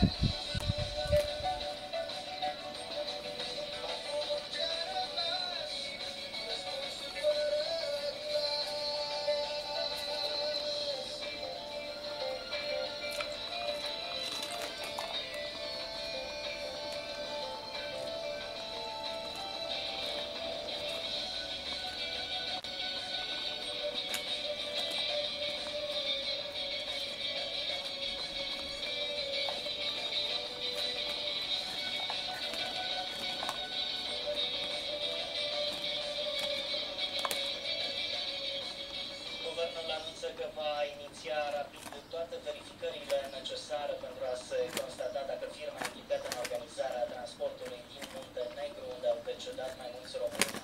Guvernul anunță că va iniția rapid toate verificările necesare pentru a se constata dacă firma implicată în organizarea transportului din Muntenegru, unde au decedat mai mulți români,